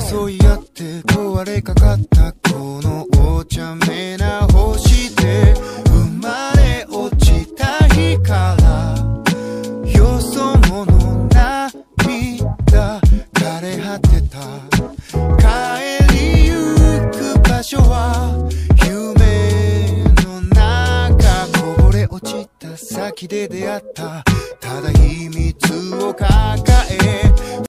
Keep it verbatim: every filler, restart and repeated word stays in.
争い合って壊れかかったこのお茶目な星で生まれ落ちた日からよそ者涙枯れ果てた帰りゆく場所は夢の中こぼれ落ちた先で出会ったただ秘密を抱え